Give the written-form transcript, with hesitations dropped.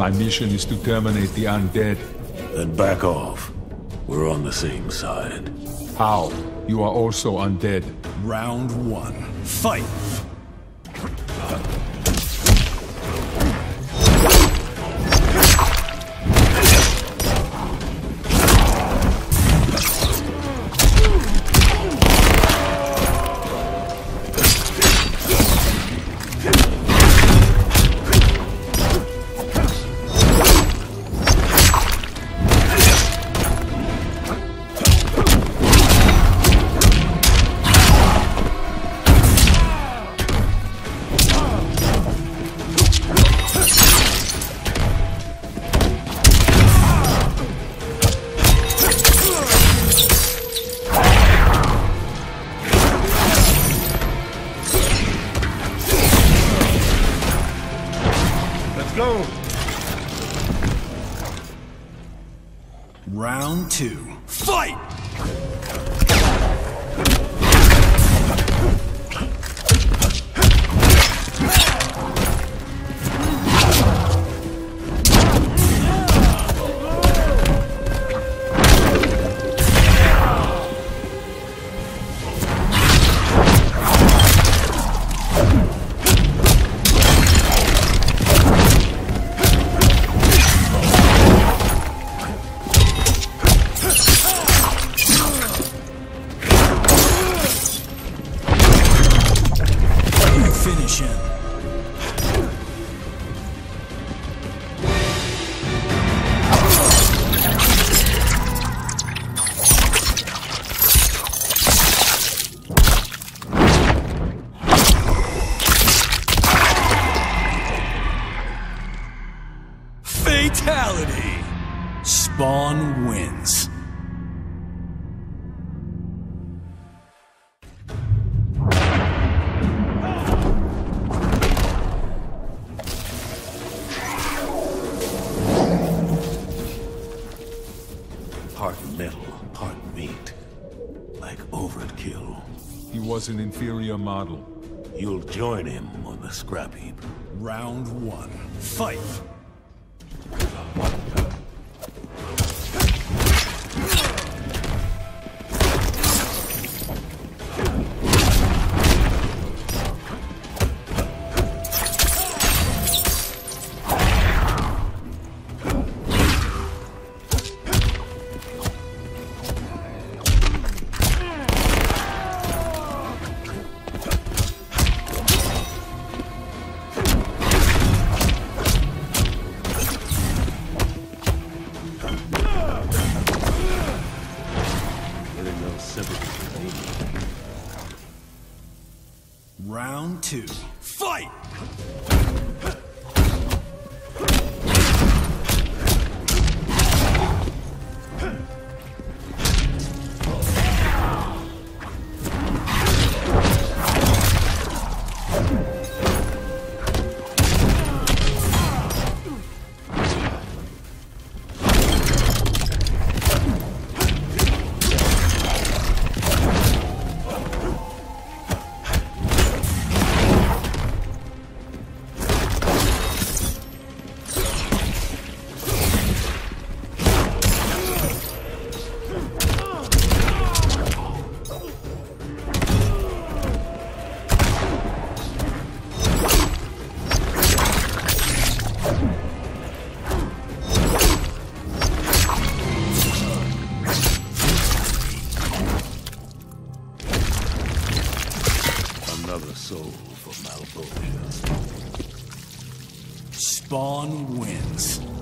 My mission is to terminate the undead. Then back off. We're on the same side. How? You are also undead. Round one. Fight! Go! Round two. Fight! Finish him. Fatality. Spawn wins. Part metal, part meat. Like overkill. He was an inferior model. You'll join him on the scrap heap. Round one. Fight! Round two. Fight! Another soul for Malvolio. Spawn wins.